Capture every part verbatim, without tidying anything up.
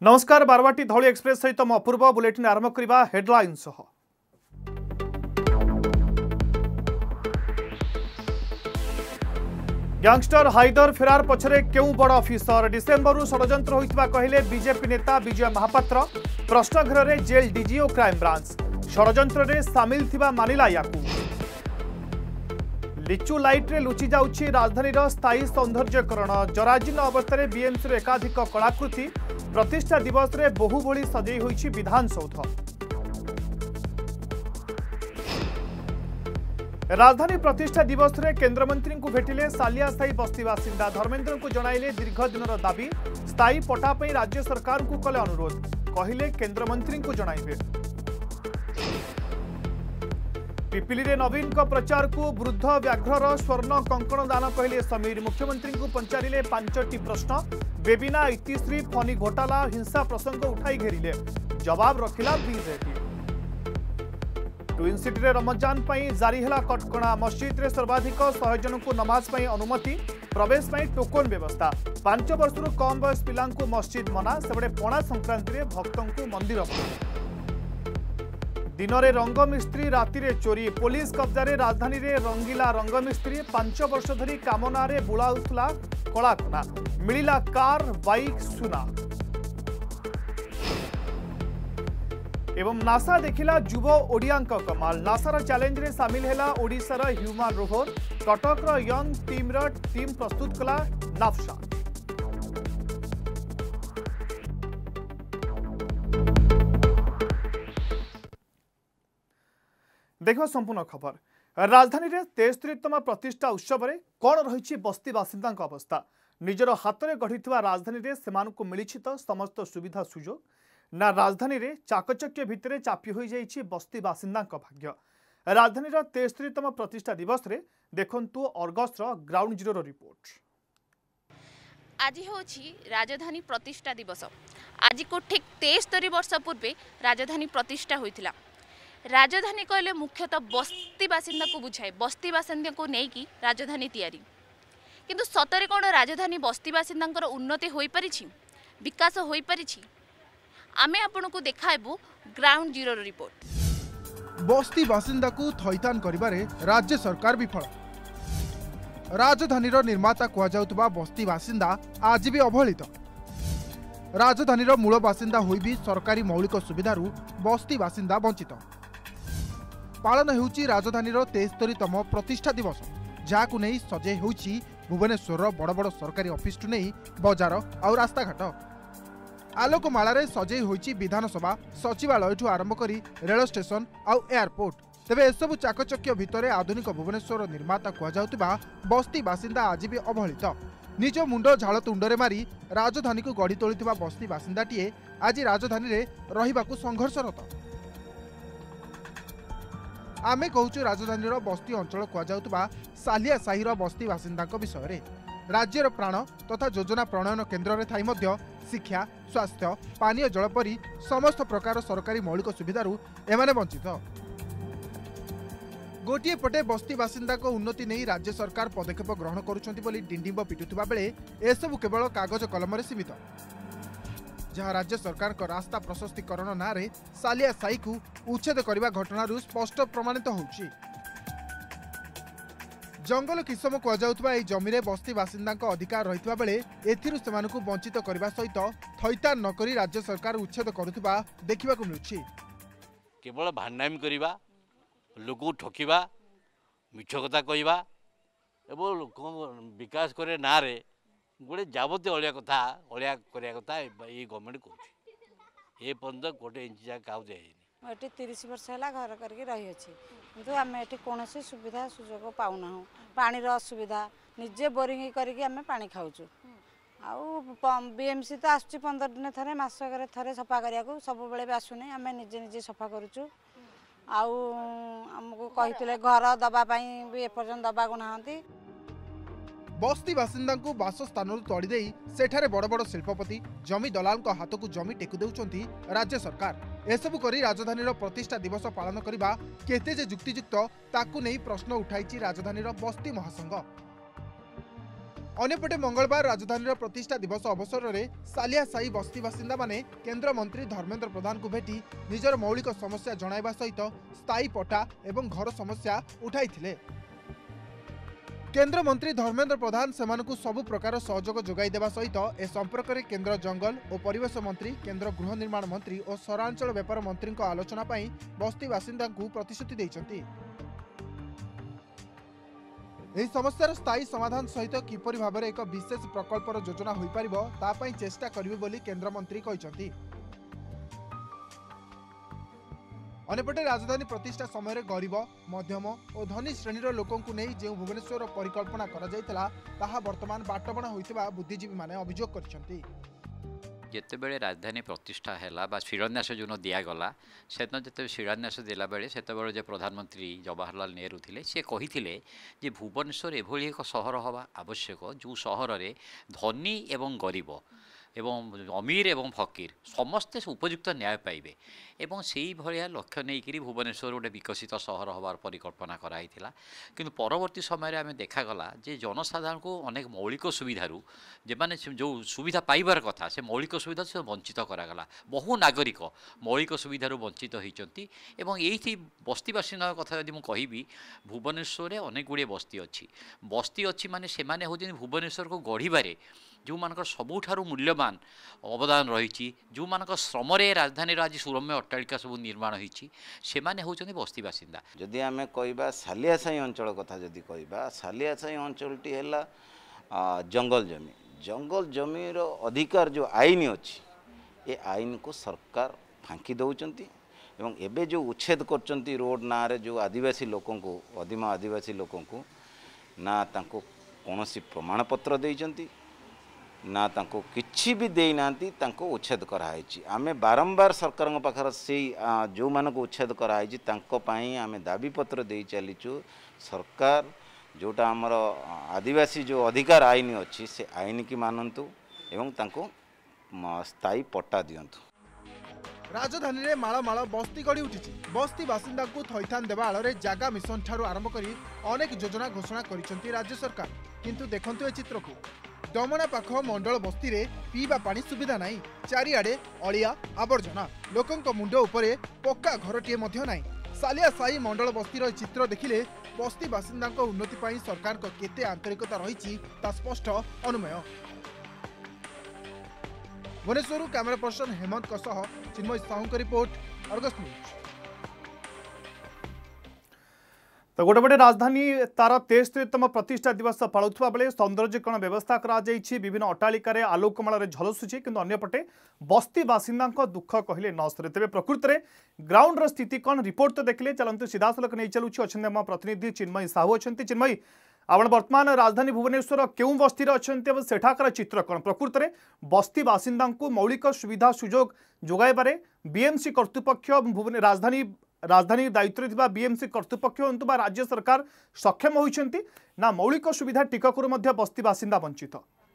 नमस्कार बारवाटी धौली एक्सप्रेस सहित मु अपूर्व बुलेटिन आरंभ करबा हेडलाइन सह गैंगस्टर हाइदर फेरार पछरे क्यों बड़ अफिसर डिसेम्बर षड्यंत्र होइतबा कहले बीजेपी नेता विजय महापात्र प्रश्नघर रे जेल डीजी और क्राइम ब्रांच षड्यंत्र रे सामिल थिबा मानिला याकू लिचु लाइट रे लुचि जाउछि राजधानी स्थायी सौंदर्यकरण जराजीर्ण अवस्था बीएमसी रे एकाधिक कलाकृति प्रतिष्ठा दिवस रे बहु भली सजई होइछि विधानसौध राजधानी प्रतिष्ठा दिवस रे केंद्र मंत्री को भेटिले सालिया स्थायी बस्ती बासिंदा धर्मेंद्र को जणाइले दीर्घ दिनर दाबी स्थायी पटा पई राज्य सरकार को कले अनुरोध कहिले केंद्र मंत्री को जणाइबे पिपिली रे नवीन को प्रचार को वृद्ध व्याघ्रर स्वर्ण कंकण दान कहले समीर मुख्यमंत्री को पंचारिले पांचटी प्रश्न बेबिना इतिश्री फनी घोटाला हिंसा प्रसंग उठाई घेरिले जवाब रखिला बीजेपी ट्विन सिटी रे रमजान पई जारी हला कटकणा मस्जिद रे सर्वाधिक सौ जन को नमाज पई अनुमति प्रवेश पई टोकन व्यवस्था पांच वर्षरु कम बयस पिलांकु मस्जिद मना सेबडे पणा संक्रांति रे भक्तंकु मंदिर दिन में रंग मिस्त्री राति रे चोरी पुलिस कब्जा रे राजधानी रे रंगीला रंग मिस्त्री पांच वर्ष धरी कामना रे बुलाउथला कलाखना मिलिला कार बाइक सुना एवं नासा देखिला युव ओडियांक कमाल नासार चैलेंज रे सामिल हैला ओडिशार ह्यूमन रोवर कटक रो यंग टीम रो टीम प्रस्तुत कला नाफशा देखो संपूर्ण खबर राजधानी रे तेस्तरीतम प्रतिष्ठा उत्सव रे कौन रही बस्ती बासिंदा अवस्था निजर हाथ में गढ़ी राजधानी रे सेमानकु मिलिछि तो समस्त सुविधा सुजोग ना राजधानी रे चाकचक्य भितर चापी हो जाइछि बस्ती बासिंदा भाग्य राजधानी रो तेस्तरीतम प्रतिष्ठा दिवस रे देखंतु अर्गस रो ग्राउंड जीरो रो रिपोर्ट आज होछि राजधानी प्रतिष्ठा दिवस आज को ठीक तेस्तरी वर्ष पूर्वे राजधानी प्रतिष्ठा होइथिला राजधानी कहले मुख्यतः बस्ती बासिंदा को बुझाए बस्ती बासिंदा को नेकी राजधानी तैयारी किंतु सतरे कौन राजधानी बस्ती बासिंदा उन्नति हो पारिछि विकास हो पारिछि आमे आपन को देखाइबु ग्राउंड जीरो रिपोर्ट बस्ती बासिंदा को थैथान करिबारे राज्य सरकार विफल राजधानी निर्माता कह जाउतबा बस्ती बासिंदा आज भी अवहेलित राजधानी मूल बासिंदा होई भी सरकारी मौलिक सुविधारू बस्ती बासिंदा वंचित पालन होउची राजधानी तेस्तरीतम प्रतिष्ठा दिवस जहां नहीं सजे होउची भुवनेश्वर बड़ बड़ सरकारी ऑफिस टू नहीं बाजार और रास्ताघाट आलोकमाला सजे होइची विधानसभा सचिवालय ठू आरंभ करी रेल स्टेशन और एयरपोर्ट तेबे एसबू चाकचक्य भितर आधुनिक भुवनेश्वर निर्माता कह जाउतबा बस्ती बासिंदा आज भी अवहेलित निज मुंड झाल तुंडरे मारी राजधानी को गढ़ी तोली बस्ती बासिंदाटीए आज राजधानी रे रहिबाकु संघर्षरत आमे कहूँ राजधानी बस्ती अंचल कहुवा सालिया साहिर बस्ती बासिंदा विषय राज्यर प्राण तथा योजना प्रणयन केन्द्र में थाई मध्य शिक्षा स्वास्थ्य पानीय जल परी समस्त प्रकार सरकारी मौलिक सुविधारू एमाने वंचित गोटे पटे बस्ती बासिंदा उन्नति नहीं राज्य सरकार पदक्षेप ग्रहण करुछंती बोली डिंडिंब पिटुवा बेले एसबू केवल कागज कलम सीमित जहाँ राज्य सरकार का रास्ता प्रशस्तीकरण ना रे सालिया साई को उच्छेद करने घटना स्पष्ट प्रमाणित होउछि जंगल किसम कहुवा जमी में बस्ती बासिंदा अधिकार रही बेले एथिरु सेमानकु वंचित करने सहित थैथान नक राज्य सरकार उच्छेद करुवा देखा मिलुछि केवल भांडामी करवा लोक ठकिबा मिछ कथा कहवा एवं लोक विकास करे ना रे गोटे जावत अलिया कथा अलिया करिया कथा ये गवर्नमेंट करुछि ए पर्यंत गोटे इंच जा काउ जायनी एटी तीस वर्ष है घर करके रही अछि किंतु आम एटी कोनोसी सुविधा सुजोग पाउना हो पानी रो असुविधा निजे बोरिंग करके आम पानी खाउछु आउ बीएमसी तो आसुची पंद्रह दिन थरे मासकरे थरे सफा करिया को सब बेले भी आसुनी आम निजे निजे सफा करूछु आउ हमको कहितले घर दबा पई भी एपर्यंत दबा को नाहंती बस्ती बासिंदा को बासस्थान तड़ी सेठारे बड़ बड़ शिल्पपति जमी दलाल हाथ को जमी टेकु देउछंती राज्य सरकार एसबू करी राजधानी प्रतिष्ठा दिवस पालन करबा केते जे युक्तियुक्त ताकू नहीं प्रश्न उठाई राजधानी बस्ती महासंघ अन्यपटे मंगलवार राजधानी प्रतिष्ठा दिवस अवसर में सालिया साई बस्ती बासिंदा माने केंद्र मंत्री धर्मेंद्र प्रधान को भेटी निजर मौलिक समस्या जणाइबा सहित स्थायी पट्टा एवं घर समस्या उठाई। केंद्र मंत्री धर्मेंद्र प्रधान सेमानकु सबु प्रकार सहयोग जोगाई देवा सहित ए संपर्क में केंद्र जंगल और परिवेश मंत्री, केंद्र गृह निर्माण मंत्री और सहरांचल व्यापार मंत्री आलोचना पाई बस्ती बासिंदा प्रतिश्रुति देइछंती। एही समस्यार स्थायी समाधान सहित किपरि भाबरे एक विशेष प्रकल्पर योजना होई परिबो ता पई चेष्टा करिवे बोली केंद्र मंत्री कहिसंती। अन्यपटे राजधानी प्रतिष्ठा समय गरीब मध्यम और धनी श्रेणीर लोकों नहीं जो भुवनेश्वर परिकल्पना करा जायतला ताहा वर्तमान बाटबणा होइतिबा बुद्धिजीवी माने अभियोग करछंती। जितेबले राजधानी प्रतिष्ठा है बा शिलान्यास जो दिगला से जो शिलान्यास देला बेले से प्रधानमंत्री जवाहरलाल नेहरू थे सी कही भुवनेश्वर एभली एक सहर हवा आवश्यक जो सहर में धनी एवं गरीब एवं अमीर एवं फकीर समस्ते उपयुक्त न्याय पाइबे एवं से ही भाया लक्ष्य नहीं भुवनेश्वर गोटे विकसित सहर हबार परिकल्पना कराई किंतु परवर्ती समय आम देखागला जे जनसाधारण को अनेक मौलिक सुविधार जेमाने जो सुविधा पाइबार कथा से मौलिक सुविधा से वंचित करागला। बहु नागरिक मौलिक सुविधार वंचित होती एवं यही बस्ती बासिंदा कथा जब मुझे कहि भुवनेश्वर अनेक गुड़े बस्ती अच्छी बस्ती अच्छी माने से माने होती भुवनेश्वर को गढ़वे जो मान सबुठारु मूल्यवान अवदान रही जो मान श्रम राजधानी आज सुरम्य अट्टालिका सब निर्माण होती से माने होचंदी बस्ती बासिंदा। जदि आमे कहबा सालिया साई अंचल कथा जदि कहबा सालिया साई अंचलटी हैला जंगल जमी जंगल जमीर अधिकार जो आईन अच्छी ए आईन को सरकार फांकी दौरान एवं एबे जो उच्छेद करचंती रोड ना रे जो आदिवासी लोकों को अदिमा आदिवासी लोकों को ना तांको कौनसी प्रमाण पत्र देइचंती ना तांको किछि भी देई नांती तांको उच्छेद कराई आमे बारंबार सरकार पाखर से जो मानक उच्छेद कराई तांको पाई आमे दाबी पत्र दे चलीचु सरकार जोटा आमर आदिवासी जो अधिकार आईन अच्छी से आईन की मानतु एवं तांको स्थायी पट्टा दियंतु। राजधानी रे माଳ माଳ बस्ती गढ़ी उठी बस्ती बासिंदा को थैथान देवा आଳରେ जागा मिशन ठारू आरंभ करी अनेक योजना घोषणा करिसेंती राज्य सरकार। किंतु देखंतु ए चित्र को डमणा पाख मंडल बस्ती रे पीवा पानी सुविधा नहीं चारिआडे अलिया आवर्जना लोकों मुंड उपरे पक्का घरटीए मध्य नहीं। सालिया साई मंडल बस्तीर चित्र देखिले बस्ती बासिंदा उन्नति पाई सरकार को केते आंतरिकता रही स्पष्ट अनुमेय। भुवनेश्वर कैमरा पर्सन हेमंत सह चिन्मय साहू की रिपोर्ट, अर्गस न्यूज। तो गोटे पटे राजधानी तार तेस्तरीतम प्रतिष्ठा दिवस पालुवा बेले सौंदर्यकरण व्यवस्था कराଯାଇଛି विभिन्न अट्टालिकार आलोकमाल झलसुची किंतु अन्यपटे बस्ती बासिंदा दुख कहले न सरे। तेज प्रकृत में ग्राउंड स्थिति कौन रिपोर्ट तो देखले चलतु सीधासलख नहीं चलुची अच्छा आम प्रतिनिधि चिन्मय साहू अच्छा। चिन्मय आपण वर्तमान राजधानी भुवनेश्वर क्यों बस्ती अच्छा सेठाकर चित्र कौन प्रकृत में बस्ती बासिंदा मौलिक सुविधा सुजोग जोगाइबारे बीएमसी कर्तृपक्ष राजधानी राजधानी दायित्व बीएमसी कर्तृपक्ष हूँ बा राज्य सरकार सक्षम होइछंती ना मौलिक सुविधा टिककरू मध्य बस्ती बासिंदा वंचित।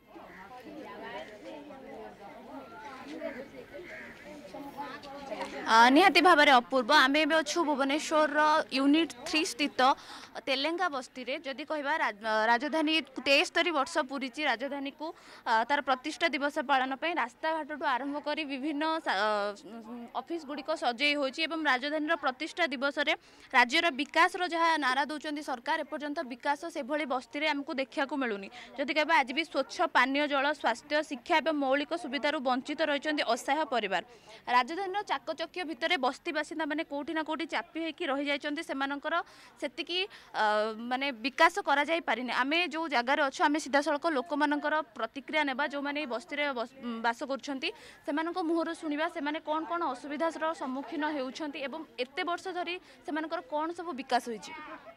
निहाती भाव में अपूर्व आम एवं अच्छु भुवनेश्वर यूनिट थ्री स्थित तेलेंगा बस्ती रे जदि कहबा राजधानी तेस्तरी वर्ष पूरी राजधानी को तार प्रतिष्ठा दिवस पालन पे रास्ता घाट आरंभ कर विभिन्न ऑफिस गुड़िक सजई होची एवं राजधानी प्रतिष्ठा दिवस रे राज्यर विकास जहाँ नारा दौरान सरकार एपर्यंत विकास से भली बस्ती रे हमको देखा मिलूनी। जदि कहबा आज भी स्वच्छ पानीय जल स्वास्थ्य शिक्षा और मौलिक सुविधार वंचित रही असहाय परिवार राजधानी चाकचक्य भितर बस्ती बासिंदा माने कोठी ना कोठी चापी होकर रही जाइछन्ति सेमानकर सेतिकी माने विकास करा जाई पारिने। आमे जो जगार अच्छु आमे सीधा सड़क लोक मानकर प्रतिक्रिया नेबा जो माने बस्ती रे बास करछन्ति सेमानक मुहर सुनिबा सेमाने कोन कोन असुविधार सम्मुखीन हेउछन्ति एवं एते वर्ष धरी सेमानकर कोन सब विकास होइछि।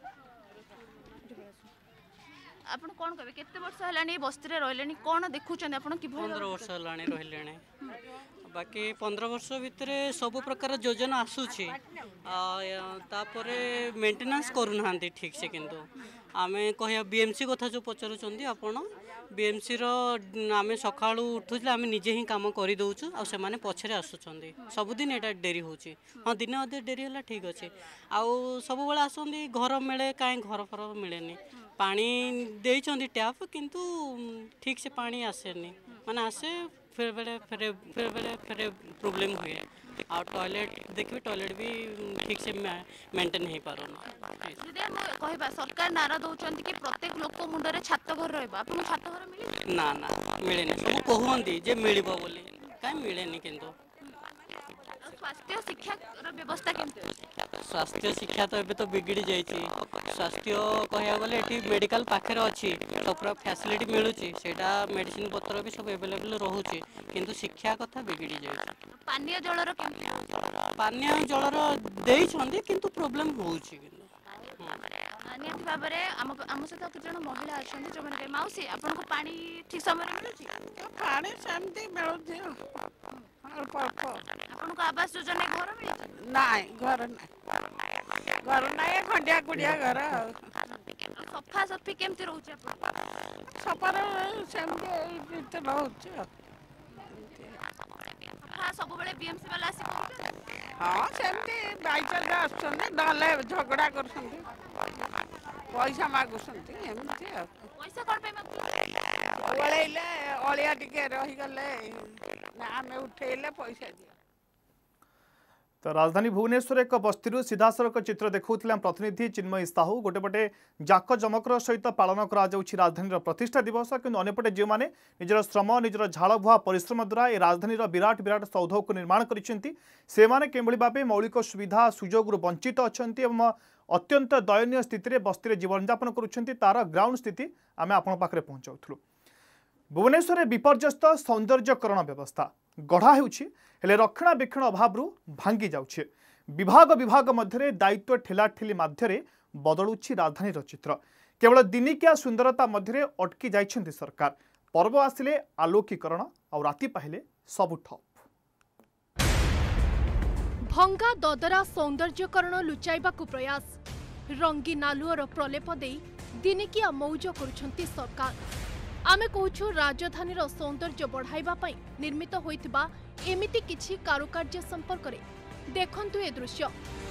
आपण कोन कहबे केते वर्ष हलानी बस्ती रे रहलेनी कोन देखुछन्ति आपण कि पंद्रह वर्ष हलानी रहलेनी बाकी पंद्रह वर्ष भितर सब प्रकार योजना आसूची तापरे मेंटेनेंस करूना ठीक से किंतु आमे कह बीएमसी कथा जो पचारुचंदी आपण बीएमसी रो आमे सकाळू उठुले आमे निजे ही काम करि दउछु आ से माने पछरे आसुचंदी सबुदिन एटा डेरी होची हां दिन अधे डेरी होला ठीक अछि आ सब बेला आसंदी घर मिले काई घर फर मिलेनी पानी देइचंदी टैप किंतु ठीक से पानी आसेनी माने आसे फिर बेले फिर फिर बेले फिर प्रॉब्लम हुए आ टॉयलेट देखिए टॉयलेट भी ठीक से मेंटेन नहीं पारना जदि हम कहबा सरकार नारा दउचंती कि प्रत्येक लोक मुंडरे छात घर रहबा आपन छात घर मिले ना ना मिले नहीं सब कहउंदी जे मिलिबो बोली काई मिले नहीं किंतु स्वास्थ्य शिक्षा रो व्यवस्था केमते स्वास्थ्य शिक्षा तो एबे तो बिगड़ी जाइछि स्वास्थ्य कहया गले एठी मेडिकल पाखे अछि सब फैसिलिटी मिलुछि सेटा मेडिसिन पत्र भी सब अवेलेबल रहउछि किंतु शिक्षा कथा बिगड़ी जाइछि पानीय जल रो केमते पानीय जल रो देइ छंदी किंतु प्रॉब्लम होउछि किंतु नियत भाबरे हम हम सहित किछ जण महिला अछंती जो माने माउसी आपन को पानी ठीक समय रे मिलुछि पानी सेमती मिलुछि अल्प अल्प आपन को आवास योजना घर मिलुछि नाइ घर नाइ घर नाइ खंडिया कुडिया घर सफा सफी केमती रहउछि आपन सफा सेमती त रहउछि सफा सब बेले बीएमसी वाला आसी पहुंचे हाँ सेमती बाइचार आसुछंती नले झगड़ा करछंती पैसा मागुछंती एमती पैसा कोन पे मागु ओळेले ओळिया टिके रही गले ना हमें उठेले पैसा दिया तो राजधानी भुवनेश्वर एक बस्ती सीधासख चित्र देखा प्रतिनिधि चिन्मयी साहू गोटेपटे जाक जमकर सहित पालन कर राजधानी प्रतिष्ठा दिवस कि अंपटे जो मैंने निजर श्रम निजर झाड़बुआ परिश्रम द्वारा ये राजधानी विराट विराट सौध को निर्माण कर भाव मौलिक सुविधा सुजोग वंचित अच्छा अत्यंत दयनीय स्थित बस्ती जीवन यापन कर तार ग्राउंड स्थिति आम आपण पाखे पहुंचाऊँ भुवनेश्वर विपर्यस्त सौंदर्यकरण व्यवस्था गढ़ा हेले रक्षणाबेक्षण अभाव भांगी जाउछे विभाग विभाग मध्य दायित्व ठेलाठेली मध्य बदलुछि राजधानी चित्र केवल दिनिकिया सुंदरता मध्य अटकी जाइछन्ति सरकार पर्व आसिले आलोकीकरण और राति पाहिले सबु ठप भंगा ददरा सौंदर्यकरण लुचाइबाकु प्रयास रंगीन आलुअर प्रलेप देई दिनिकिया मौज करुछन्ति सरकार आमे कहूछु राजधानी सौंदर्य बढ़ाइबा पई निर्मित होइतिबा एमिति किछि कारुकार्य संपर्क रे देखंतु ए दृश्य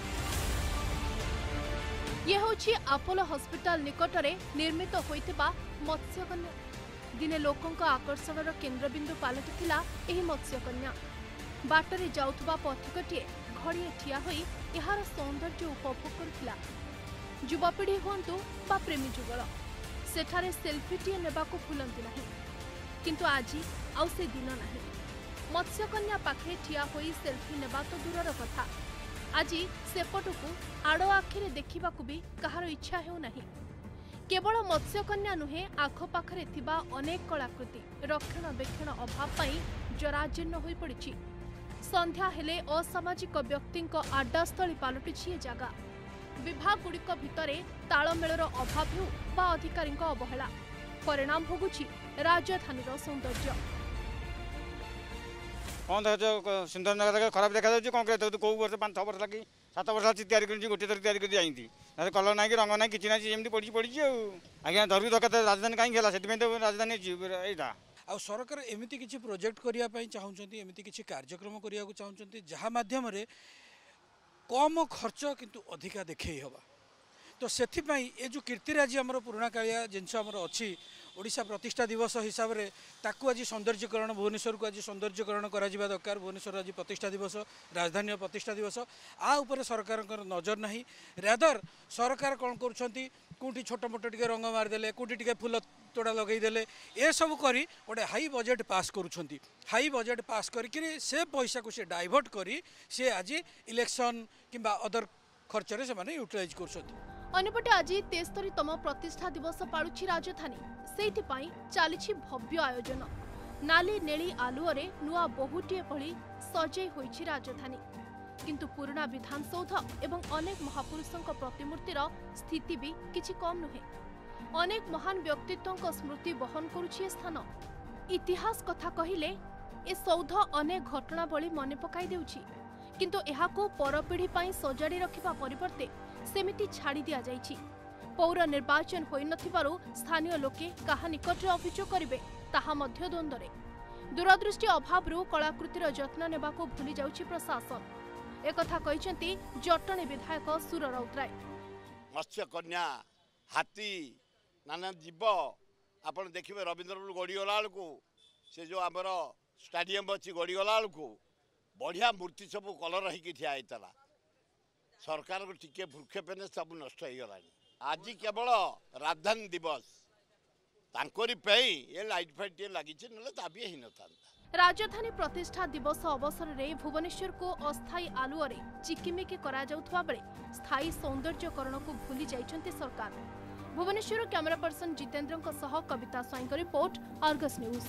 ये होछि अपोलो हॉस्पिटल निकटरे निर्मित होइतिबा मत्स्यकन्या दिने लोकंक आकर्षणर केन्द्रबिंदु पालटिथिला एही मत्स्यकन्या बाटरे जाउथबा पथिकटिए घड़िए ठिया होई एहार सौंदर्य उपभोग करथिला युवापीढ़ी हुंतु बा प्रेमी जुगल सेठारे सेल्फीटीए नेबाकू भूलती नहीं किंतु आज आउ से दिन नहीं मत्स्यकन्या पाखे ठिया होई सेल्फी नेबा तो दूरर कथा आज सेपटकू आड़ आखिरे देखिबाकू भी कहार इच्छा हेउ नहीं केवल मत्स्यकन्या नुहे आखपाखरे थिबा अनेक कलाकृति रक्षणाबेक्षण अभाव पाई जराजीर्ण होई पड़िछि संध्या हेले असामाजिक व्यक्तिंक आड्डास्थली पालटिछि ए जागा विभाग गुड़िक भितरे तालमेलर अभाव हो बा अधिकारी अवहेला परिणाम भोगुछि राजधानीर सौंदर्य कौन देखो सुंदर नगर खराब देखा जाऊँ कौन कहते कौ वर्ष पाँच छः वर्ष लगी सात वर्ष तैयारी कर गोटे थर तैयारी कर कलर ना कि रंग ना कि ना जमी पड़ी पड़ी आज्ञा धरवी दरकार राजधानी कहीं से राजधानी यहाँ आ सरकार एमती किसी प्रोजेक्ट करने चाहूँगी एमती किसी कार्यक्रम करने चाहूँगी जहाँ मध्यम कम खर्च किंतु अधिका देखे हवा तो से ये जो कीर्तिराजी आमर पुराणा कालिया जिनस आमर अच्छी ओडिशा प्रतिष्ठा दिवस हिसाब से ताकू आज सौंदर्यकरण भुवनेश्वर को आज सौंदर्यकरण करा दरकार भुवनेश्वर आज प्रतिष्ठा दिवस राजधानी प्रतिष्ठा दिवस आ उपर सरकार नजर नहीं रादर सरकार कौन करुँच कौटी छोट मोट टे रंग मारिदे कौटी टे फुल तोड़ा लगेदेले ए सब करी गोटे हाई बजेट पास करुँच हाई बजेट पास करके से पैसा को से डाइवर्ट करी से आज इलेक्शन किंबा अदर खर्चरे से माने यूटिलाइज कर अन्यपटे आज तेस्तरीतम प्रतिष्ठा दिवस पालुछि राजधानी सेइथिपाई चालिछि भव्य आयोजन नाली नेली आलुअरे नुआ बहुटीए भली सजै होइछि राजधानी किंतु पुराना विधानसौध एवं अनेक महापुरुषों प्रतिमूर्तिर स्थिति भी किछि कम नुहे अनेक महान व्यक्तित्वों स्मृति बहन करुछि स्थान इतिहास कथा कहिले ए सौध अनेक घटनावली मने पकाई देउछि किंतु एहाको परपीढ़ी पाई सजाड़ी रखिबा परिवर्ते सेमिति छाड़ी दिया जाइछि पौर निर्वाचन होई नथिबारु स्थानीय लोके काहा निकटरे अभियोग करिवे ताहा मध्य द्वंद्वरे दूरदृष्टि अभावरु कलाकृतिर जत्न नेबाको भूली जाउछि प्रशासन एकथा कहिसेंती जटणी विधायक सुर राउतराय। मत्स्य कन्या हाथी नाना जीव आपण देखिए रवींद्रपुर गड़ीगला बेलू से जो आमर स्टाडियम अच्छी गड़ीगला बेलू बढ़िया मूर्ति सब कलर होगी ठिया होता सरकार को टिके भूक्षेपने सब नष्ट हो गला। आज केवल राजधानी दिवस तांकोरी पे ये लाइट फाइट लगी ही न था। राजधानी प्रतिष्ठा दिवस अवसर में भुवनेश्वर को अस्थायी आलुअरे चिकिमिकी करा जाउथबा बेले स्थायी सौंदर्यकरण को भूली जाइछन्ति सरकार। भुवनेश्वर कैमरा पर्सन जितेंद्र सह Kavita Swain report Argus news.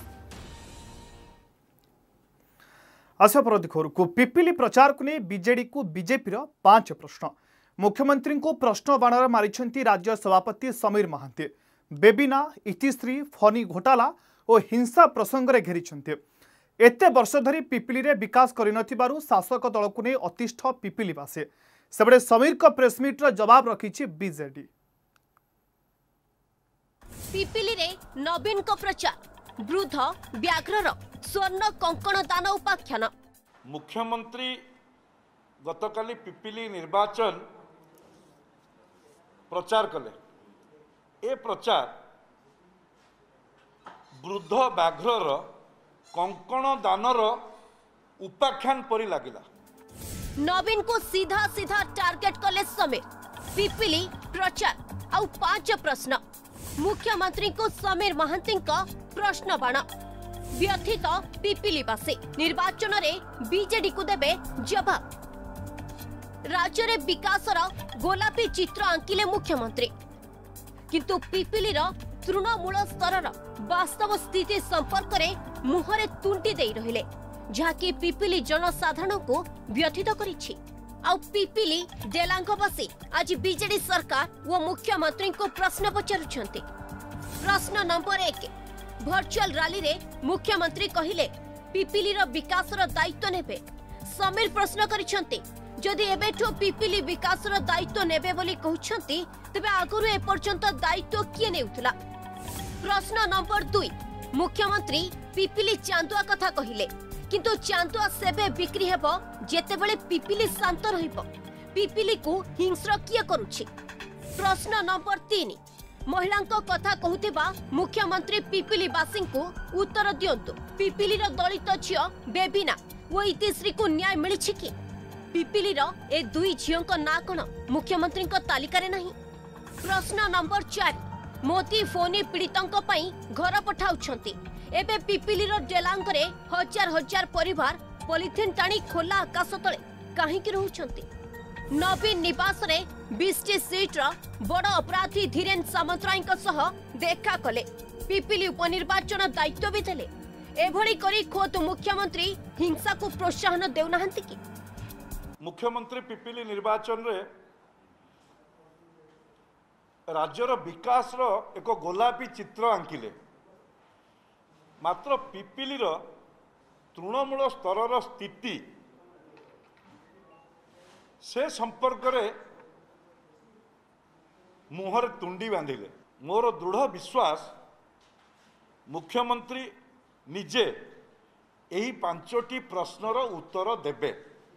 आशा पर दिखोर को पिपिली प्रचार को नहीं बीजेडी को बीजेपी पांच प्रश्न मुख्यमंत्री को प्रश्न बाणर मारिछन्ति राज्य सभापति समीर महांती बेबिना इतिश्री फनी घोटाला और हिंसा प्रसंग में घेरी एते वर्ष धरी पिपिली रे विकास करिनथिबारु शासक दल को नहीं अतिष्ठ पिपिलीवासी सेबड़े समीर को प्रेसमिट जवाब रखी बीजेडी। पिपिली रे नवीन को प्रचार वृद्ध व्याघ्रर स्वर्ण कंकण दान उपाख्यान। मुख्यमंत्री गतकाली पिपिली निर्वाचन प्रचार कले ए प्रचार वृद्ध व्याघ्रर कंकण दानर उपाख्यान परि लागिला। नवीन को सीधा सीधा टार्गेट कले समीर पिपिली प्रचार आउ पांच प्रश्न मुख्यमंत्री को समीर महांती प्रश्न बाण व्यथित पिपिलीवासी निर्वाचन रे बीजेडी को देबे जवाब। राज्य रे विकासर गोलापी चित्र आंकिले मुख्यमंत्री किंतु पिपिलीर तृणमूल स्तर वास्तव स्थिति संपर्क में मुहरे तुंटी दे रहिले जहाँकि पिपिली जनसाधारण को व्यथित करिछि। आउ पिपिली डेलांगवासी आज बीजेडी सरकार व मुख्यमंत्री को प्रश्न पचारुछन्ति। प्रश्न नंबर एक वर्चुअल रैली रे मुख्यमंत्री कहिले पिपिलीर विकासर दायित्व नेबे। समीर प्रश्न करिछन्ति जदि एबेठो पिपिली विकासर दायित्व नेबे बोली कहउछन्ति तबे आगुरु ए पर्यंत दायित्व किए नेउथला। प्रश्न नंबर दुई मुख्यमंत्री पिपिली चांदुआ कथा कहिले किंतु चांदुआ सेबे बिक्री हेबो जेतेबेले पिपिली शांत रहिबो पिपिली को हिंस्र किए करूछि। प्रश्न नंबर तीन महिलांको कथा कहूथिबा मुख्यमंत्री पिपिली बासिं को उत्तर दियंतु पिपिलीर दलित झियो बेबिना वो इतिश्री को न्याय मिलिछि कि पिपिलीर ए दुई झियोंको ना कोन मुख्यमंत्री को तालिका रे नहीं। प्रश्न नंबर चार मोती फोनी पीड़ितों पई घर पठाउछंती एबे पिपिलीर डेलांगरे हजार हजार परिवार पॉलिथिन टाणी खोला आकाश तले काहींकि रहउछंती। नवीन निवास रे बीस टी सीटर बड़ अपराधी धीरेन सामंतराय सह देखा कले पिपिली उपनिर्वाचन दायित्व भी देले एभली करी खोद मुख्यमंत्री हिंसा को प्रोत्साहन देउनाहंती कि मुख्यमंत्री पिपिली निर्वाचन रे राज्यर विकास रो एक गोलापी चित्र आंकिले मात्र पिपिलीर तृणमूल स्तर स्थिति से संपर्क रे मुहर तुंडी बांधिले। मोर दृढ़ विश्वास मुख्यमंत्री निजे एही पांचटी प्रश्नर उत्तर देबे।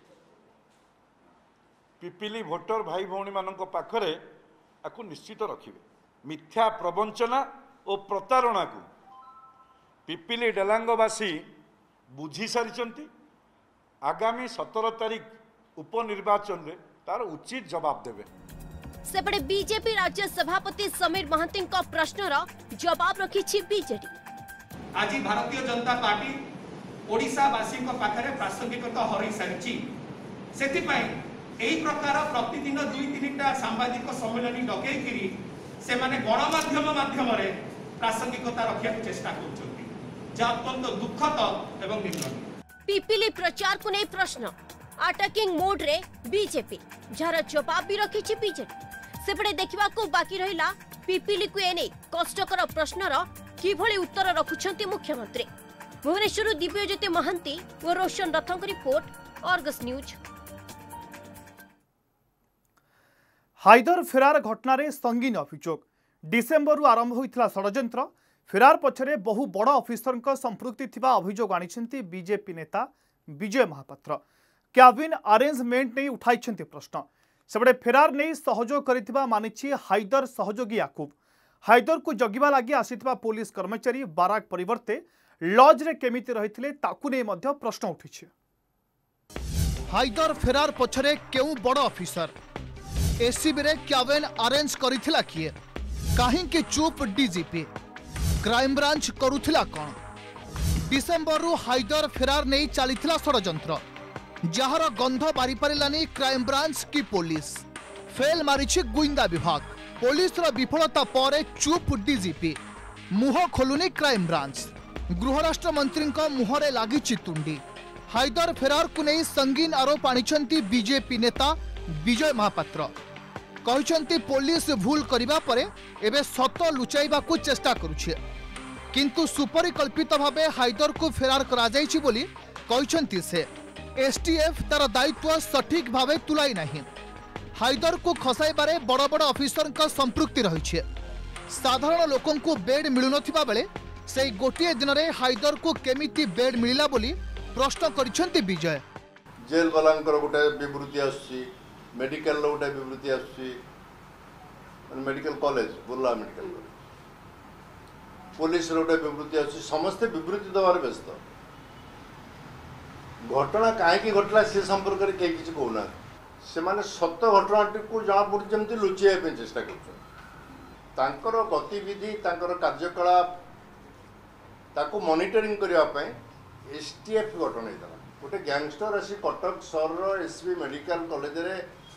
पिपिली भोटर भाई भौणी मानक पाखरे आकु निश्चित रखिबे। मिथ्या प्रवंचना और प्रतारणा को पिपिली डेलांगवासी बुझी सारी आगामी सतर तारीख उपनिर्वाचन रे तार उचित जवाब देवे। सेपटे बीजेपी राज्य सभापति समीर महांती प्रश्नर जवाब रखी बीजेडी। आज भारतीय जनता पार्टी ओडिशावासी पाखरे प्रासंगिकता हरई सारी एही प्रकार प्रतिदिन दुई तीनटा सांबादिक सम्मेलन डकई से माने गणमाध्यम माध्यम प्रासंगिकता रखा चेष्टा कर अत्यंत दुखद एवं निंदनीय। पिपिली प्रचार को नहीं प्रश्न अटैकिंग मोड रे बीजेपी जार जवाब भी रखी बीजेपी। सेपटे देखा बाकी रहा पिपिली को एने कष्टकर प्रश्नर किभली उत्तर रखुछंती मुख्यमंत्री। भुवनेश्वर दिव्यज्योति महांती और रोशन रथंक रिपोर्ट आर्गस न्यूज। हाइदर फेरार घटना संगीन अभियोग डिसेम्बर आरंभ होता षड्यंत्र फेरार पछरे बहु बड़ अफिसर संपृक्ति थिबा अभियोग आनिछंती बीजेपी नेता विजय महापात्र क्याबिन अरेंजमेंट नहीं उठाई प्रश्न सेबड़े फेरार नहीं सहयोग करिथिबा मानिछि हाइदर सहयोगी याकूब हाइदर को जगिबा लागि आसीथिबा पुलिस कर्मचारी बाराक परिवर्ते लॉज रे केमिति रहिथिले ताकु नै मध्य प्रश्न उठिछि। हाइदर फेरार पछरे केउ बड़ अफिसर एसीबी रे क्याबिन अरेंज करिथिला किए काहे के चुप डीजीपी क्राइम ब्रांच करुथिला कोन डिसेंबर रु हाइदर फेरार नहीं चलीथिला षड्यंत्र जहार गंध बारी पारिलानी क्राइम ब्रांच की पुलिस फेल मारिछि गुइंदा विभाग पुलिस रो विफलता पर चुप डीजीपी मुह खोलुनी क्राइम ब्रांच गृहराष्ट्र मंत्री मुहरे लागिछि तुंडी हाइदर फेरार को नहीं संगीन आरोप आनिछंती बीजेपी नेता विजय महापात्र कहते पुलिस भूल करबा परे एबे सत लुचाइबा को चेष्टा करुछे किंतु सुपरिकल्पित भावे हाइदर को फेरार करा जायछि बोली कहते से एसटीएफ तार दायित्व सठिक भावे तुलाई नहीं हाइदर को खसाइबारे बड़ बड़ अफिसर का संपृक्ति रही साधारण लोकं को बेड मिलुनथिबा बेले से गोटे दिन में हाइदर को केमिति बेड मिलिला बोली प्रश्न करिसेंती विजय जेल वालांकर गोटे विवृत्ति आसी मेडिकल गोटे विवृत्ति आसी medical college Burla medical college police गोटे विवृत्ति आसी समस्ते विवृत्ति दबार व्यस्त घटना कहीं घटना से संपर्क में कहीं किसी कहना से माने सत घटना को जना पड़ी जमी लुचाई चेष्टा कर गतिविधि कार्यकलाप ताको मॉनिटरिंग करने एसटीएफ गठन होता गोटे गैंगस्टर आसी कटक सहर एसबी मेडिकल कॉलेज रे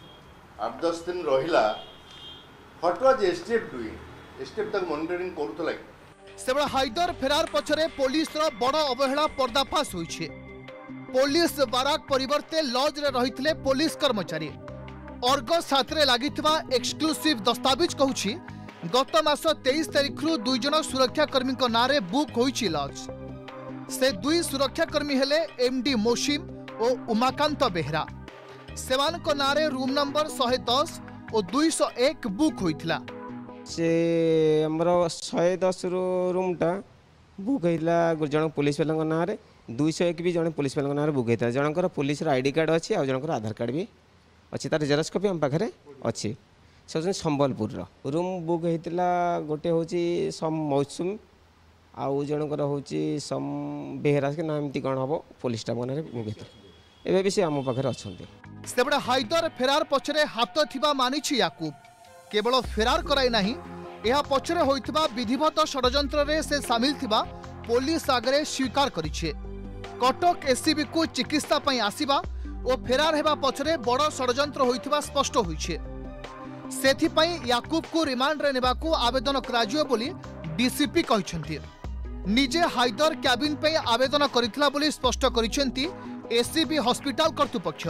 आठ दस दिन रहिला what was STF doing STF तक मॉनिटरिंग करूतला सेबड़ा हाइदर फेरार पछरे पुलिस रो बड़ अवहेला पर्दाफाश होइछे पुलिस बाराक परिवर्ते लॉज रे रहितले पुलिस कर्मचारी अर्गस हाथ रे लागितबा एक्सक्लूसिव दस्तावेज कहूछि गत मास तेईस तारिख रु दुई जन सुरक्षाकर्मी नारे बुक होइछि लॉज से दुई सुरक्षाकर्मी हेले एमडी मोशिम और उमाकांत बेहरा सेवान को नारे रूम नंबर एक सौ दस और दो सौ एक बुक होइथिला से हमरो एक सौ दस रूमटा बुक होइला जन पुलिस वाला नारे दो सौ एक भी जन पुलिस वाला नारे बुक होइता जनकर पुलिस आईडी कार्ड अच्छी आ जनकर आधार कार्ड भी अच्छी तार जेरक्स कॉपी हम पाखरे अच्छी से संबलपुर रूम बुक होइतिला गोटे होची सम मौसुम आउ जनकर होची सम बेहरा के नाम एमती कौन हम पुलिस स्टाफ माने एबे भी से आम पाखरे अछंती सेबड़ा हाइदर फेरार पछरे हाथ थिबा मानिछि याकूब केवल फेरार कराई नाही एहा पछरे होइतबा विधिवत षड्यंत्र रे से शामिल थिबा पुलिस आगरे स्वीकार करिछे कटक एससीबी को चिकित्सा पई आसीबा ओ फेरार हेबा पछरे बड़ षड्यंत्र होइतबा स्पष्ट होइछे सेथि पई याकूब को रिमांड रे नेबा को आवेदन कराजियो बोली डीसीपी कहिसंती निजे हाइदर क्याबिन पे आवेदन करिथिला बोली स्पष्ट करिसेंती एससीबी हॉस्पिटल कर्तृपक्ष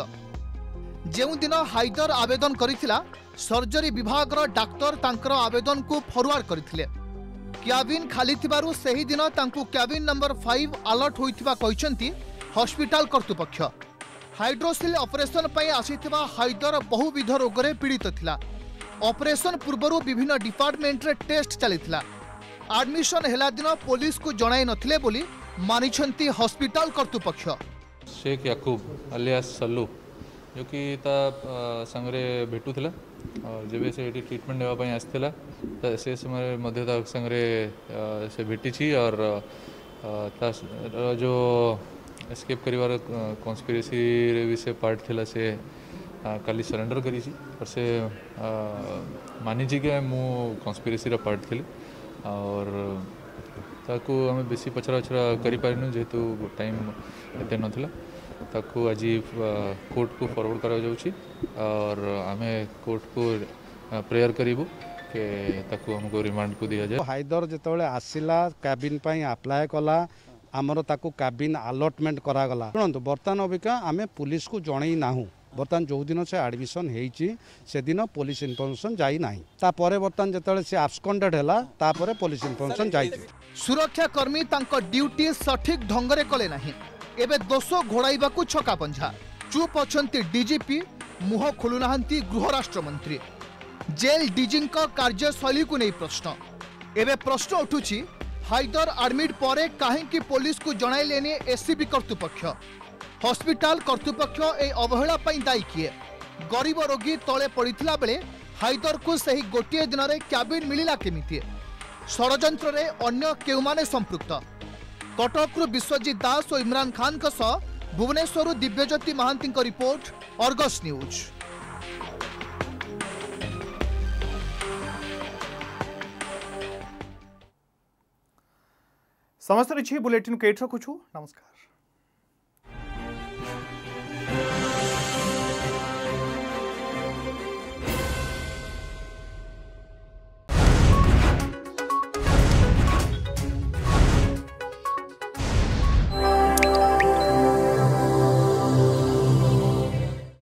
जेउ दिन हाइदर आवेदन करिथिला सर्जरी विभाग रो डाक्टर तांकर आवेदन को फॉरवर्ड करथिले क्याबिन खाली थिबारु सही दिन तांकु क्याबिन नंबर पाँच अलर्ट होइथिबा कहिसेंती हॉस्पिटल कर्तृपक्ष हाइड्रोसिल ऑपरेशन पई आसीथिबा हाइदर बहुविध रोग रे पीड़ित थिला ऑपरेशन पूर्वरु विभिन्न डिपार्टमेंट रे टेस्ट चलीथिला एडमिशन हेला दिन पुलिस को जणाई नथिले बोली मानिछंती हॉस्पिटल कर्तृपक्ष शेख याकूब अलियास सल्लू जो कि ता संगरे भेटुथिला और जब से एटी ट्रीटमेंट नेवा पई आस्थिला त से समय मध्य ता संगरे से भेटी छी और ता जो एस्केप करिवार कॉन्स्पिरेसी रे विषय पार्ट थिला से काली सरेंडर करी छी और से मानि छी के मु कॉन्स्पिरेसी रा पार्ट थिले और ताकू आम बेसी पचरा उचरा करें जेहेतु टाइम एत नाला ताकू आज कोर्ट को फॉरवर्ड करा जाउछि और आम कोर्ट को प्रेयर करूँ कि ताकू हमको रिमांड को दिया जाए। हाइदर जिते आसला कैबिन पाई अप्लाई कला आमर ताकू कैबिन अलॉटमेंट करागला शुणु बर्तमान अबिका आम पुलिस को जन ना बर्तमान जो दिन से एडमिशन से दिन पुलिस इनफर्मेशन जाई नाही तापर बर्तमान जिते से आब्सकॉन्डेड हैला तापर पुलिस इनफर्मेशन जाई सुरक्षा कर्मी तांको ड्यूटी सठिक ढंगरे कले नाही एबे दोष घोड़ाइबा को छका पंझा चुप अछंती डीजीपी मुह खोलुनाहांती गृह राष्ट्र मंत्री जेल डीजी कार्यशैली को नहीं प्रश्न एवं प्रश्न उठुछि हाइदर आडमिट पर कहीं पुलिस को जनइलेनि एसीबी कर्तृपक्ष हॉस्पिटल कर्तृपक्ष ए अवहेला दायी किए गरीब रोगी तले पड़ता बेले हाइदर को सही गोटे दिन में क्याबिन मिलला केमिति षड्यंत्र रे अन्य केउमाने संपृक्त कटकरू विश्वजीत दास और इमरान खान का सह Bhubaneswar Divyajyoti Mohanty report Argus news. समस्त रही बुलेटिन केट रखुछु नमस्कार।